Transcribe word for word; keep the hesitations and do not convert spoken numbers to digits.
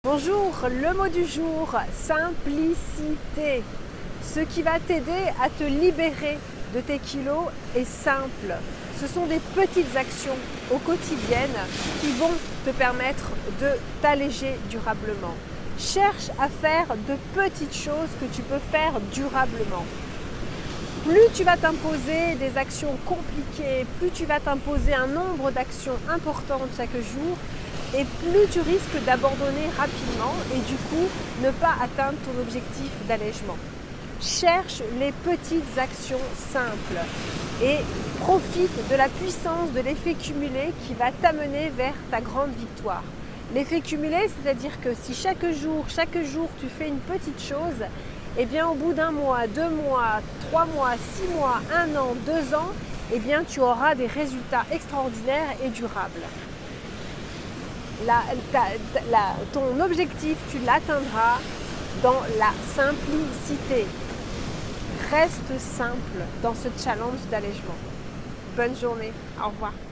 Bonjour, le mot du jour, simplicité. Ce qui va t'aider à te libérer de tes kilos est simple. Ce sont des petites actions au quotidien qui vont te permettre de t'alléger durablement. Cherche à faire de petites choses que tu peux faire durablement. Plus tu vas t'imposer des actions compliquées, plus tu vas t'imposer un nombre d'actions importantes chaque jour, et plus tu risques d'abandonner rapidement et du coup ne pas atteindre ton objectif d'allègement. Cherche les petites actions simples et profite de la puissance de l'effet cumulé qui va t'amener vers ta grande victoire. L'effet cumulé, c'est-à-dire que si chaque jour, chaque jour tu fais une petite chose, eh bien au bout d'un mois, deux mois, trois mois, six mois, un an, deux ans, eh bien tu auras des résultats extraordinaires et durables. La, ta, la, ton objectif, tu l'atteindras dans la simplicité. Reste simple dans ce challenge d'allègement. Bonne journée, au revoir.